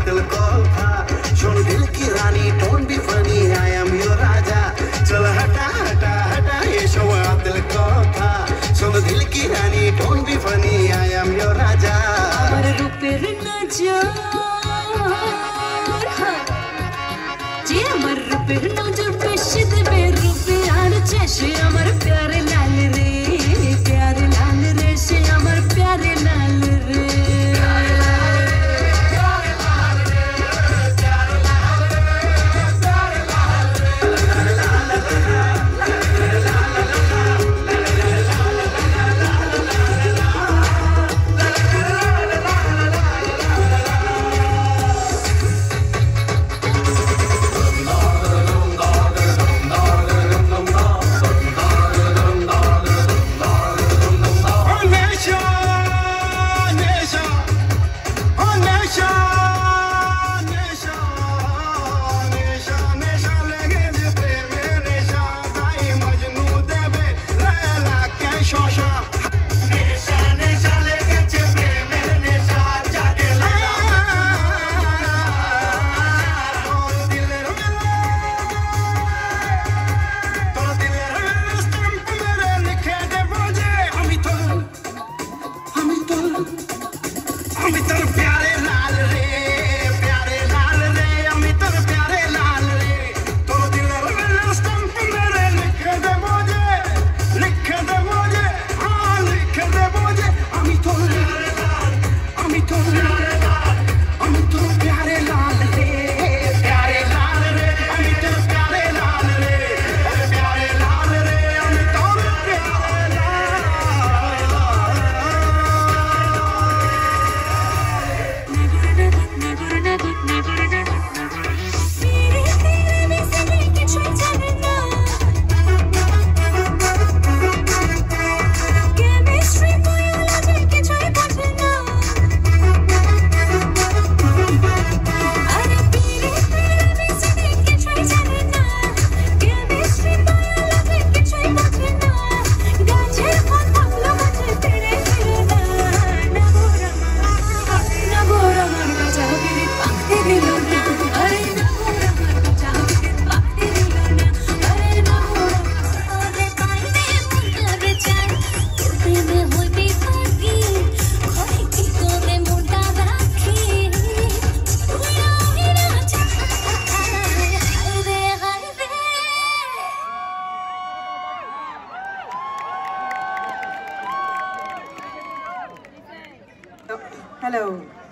दिल को था सुन दिल की रानी don't be funny I am your raja चल हटा हटा हटा ये शो दिल को था सुन दिल की रानी don't be funny I am your raja আমার রূপের নজর যে আমার রূপের নজর বেশি দেবে রূপে আর সে আমার প্যারে লাল রে সে আমার প্যারে লাল রে Hello.